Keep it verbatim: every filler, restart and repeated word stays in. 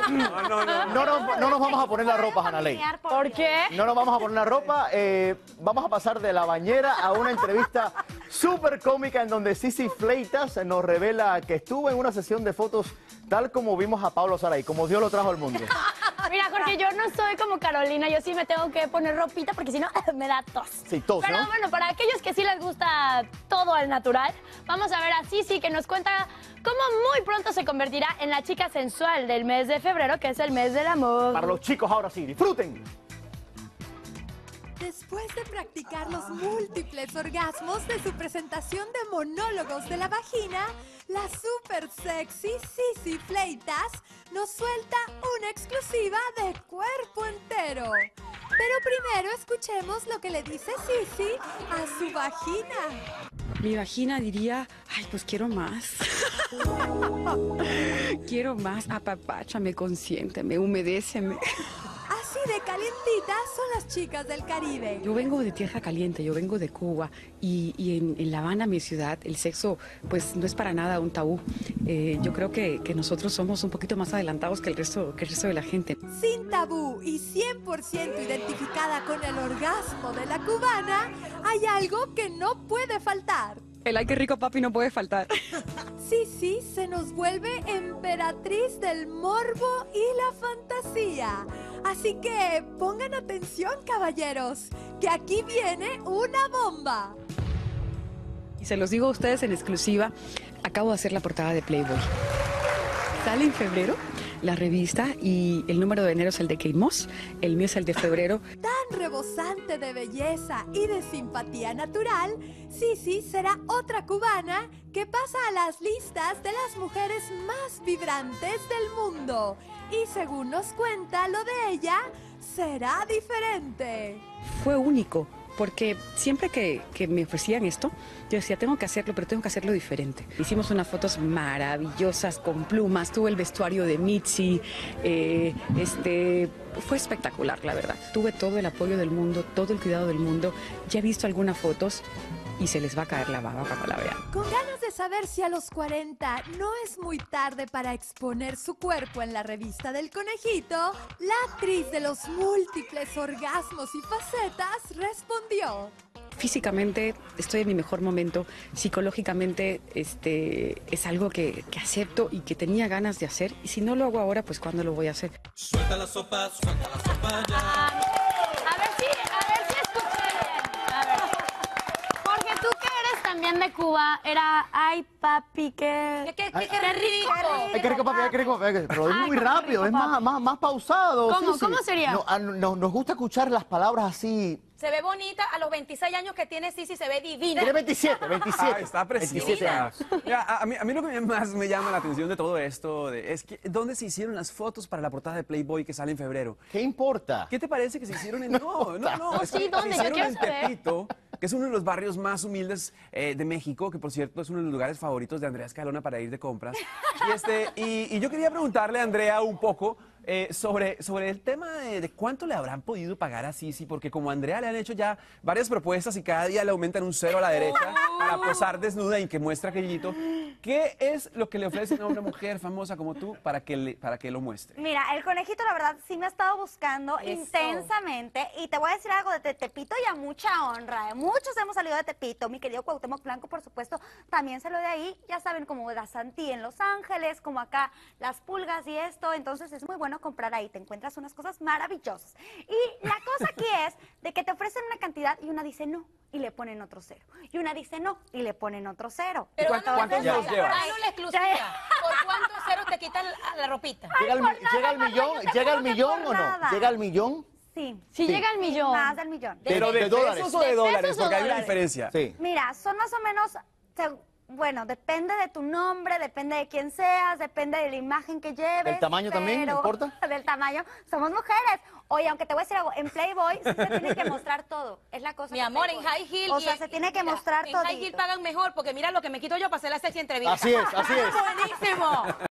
No, no, no. No nos, no nos vamos a poner la ropa, Hanalei. ¿Por qué? No nos vamos a poner la ropa. Eh, vamos a pasar de la bañera a una entrevista súper cómica en donde Sisi Fleitas nos revela que estuvo en una sesión de fotos tal como vimos a Pablo Saray, como Dios lo trajo al mundo. Mira, porque yo no soy como Carolina, yo sí me tengo que poner ropita porque si no me da tos. Sí, tos, Pero ¿no? bueno, para aquellos que sí les gusta todo al natural, vamos a ver a Sisi que nos cuenta cómo muy pronto se convertirá en la chica sensual del mes de febrero, que es el mes del amor. Para los chicos ahora sí, disfruten. Después de practicar los múltiples orgasmos de su presentación de monólogos de la vagina, la super sexy Sisi Fleitas nos suelta una exclusiva de cuerpo entero. Pero primero escuchemos lo que le dice Sisi a su vagina. Mi vagina diría, ay, pues quiero más. Quiero más, apapáchame, consiénteme, humedéceme. Así de calientitas son las chicas del Caribe. Yo vengo de tierra caliente, yo vengo de Cuba y, y en, en La Habana, mi ciudad, el sexo pues no es para nada un tabú. Eh, yo creo que, que nosotros somos un poquito más adelantados que el resto, que el resto de la gente. Sin tabú y cien por ciento identificada con el orgasmo de la cubana, hay algo que no puede faltar. El ay, qué rico, papi, no puede faltar. Sisi se nos vuelve emperatriz del morbo y la fantasía. Así que pongan atención, caballeros, que aquí viene una bomba. Y se los digo a ustedes en exclusiva, acabo de hacer la portada de Playboy. Sale en febrero la revista y el número de enero es el de Kate Moss, el mío es el de febrero. Tan rebosante de belleza y de simpatía natural, Sisi será otra cubana que pasa a las listas de las mujeres más vibrantes del mundo. Y según nos cuenta, lo de ella será diferente. Fue único, porque siempre que, que me ofrecían esto, yo decía, tengo que hacerlo, pero tengo que hacerlo diferente. Hicimos unas fotos maravillosas con plumas, tuve el vestuario de Mitzi, eh, este, fue espectacular, la verdad. Tuve todo el apoyo del mundo, todo el cuidado del mundo. Ya he visto algunas fotos y se les va a caer la baba cuando la vean. Con ganas de saber si a los cuarenta no es muy tarde para exponer su cuerpo en la revista del conejito, la actriz de los múltiples orgasmos y facetas respondió. Físicamente estoy en mi mejor momento, psicológicamente este, es algo que, que acepto y que tenía ganas de hacer. Y si no lo hago ahora, pues ¿cuándo lo voy a hacer? Suelta la sopa, suelta la sopa ya. A ver si, a ver si escuché bien. A ver. Porque tú que eres también de Cuba, era, ay papi, qué, ¿Qué, qué, Ay, qué, qué rico? Ay, qué rico, papi, ay, qué rico, papi. Pero es Ay, muy qué rápido, rico, es más, papi. más, más pausado. ¿Cómo? Sisi. ¿Cómo sería? No, a- no- nos gusta escuchar las palabras así. Se ve bonita, a los veintiséis años que tiene Sisi se ve divina. Tiene veintisiete, veintisiete. Ah, está veintisiete preciosa. años. Mira, a, a mí, a mí lo que más me llama la atención de todo esto de- es que ¿dónde se hicieron las fotos para la portada de Playboy que sale en febrero? ¿Qué importa? ¿Qué te parece que se hicieron en... No, no, no. No, es sí, que ¿dónde? Se Yo hicieron quiero en saber. Tepito, que es uno de los barrios más humildes eh, de México, que por cierto es uno de los lugares favoritos de Andrea Escalona para ir de compras. Y, este, y, y yo quería preguntarle a Andrea un poco eh, sobre, sobre el tema de, de cuánto le habrán podido pagar a Sisi, porque como a Andrea le han hecho ya varias propuestas y cada día le aumentan un cero a la derecha para posar desnuda y que muestra aquellito. ¿Qué es lo que le ofrecen a una mujer famosa como tú para que, le, para que lo muestre? Mira, el conejito, la verdad, sí me ha estado buscando Eso. intensamente. Y te voy a decir algo de Te- Tepito y a mucha honra. ¿eh? Muchos hemos salido de Tepito. Mi querido Cuauhtémoc Blanco, por supuesto, también salió de ahí. Ya saben, como la Santí en Los Ángeles, como acá las pulgas y esto. Entonces es muy bueno comprar ahí. Te encuentras unas cosas maravillosas. Y la cosa aquí es de que te ofrecen una cantidad y una dice no. Y le ponen otro cero. Y una dice no. Y le ponen otro cero. Pero ¿Cuánto- dame cuántos una ceros exclusiva, lleva? dame una exclusiva. ¿Por cuántos ceros te quitan la, la ropita? ¿Llega al, llega al millón, yo te ¿llega al juro que millón por o no? nada. ¿Llega al millón? Sí. Si llega al millón. Más del millón. ¿Pero de, de dólares. pesos o de, ¿De dólares? pesos o Porque hay una dólares? diferencia. Sí. Mira, son más o menos, se- bueno, depende de tu nombre, depende de quién seas, depende de la imagen que lleves. ¿Del tamaño también? pero- ¿Importa? Del tamaño. Somos mujeres. Oye, aunque te voy a decir algo, en Playboy sí se tiene que mostrar todo. Es la cosa. Mi de amor, en Playboy. High Heel. O y sea, en- se tiene que mira, mostrar en todo. High Heel pagan mejor porque mira lo que me quito yo para hacer la sexy entrevista. Así es, así es. Buenísimo.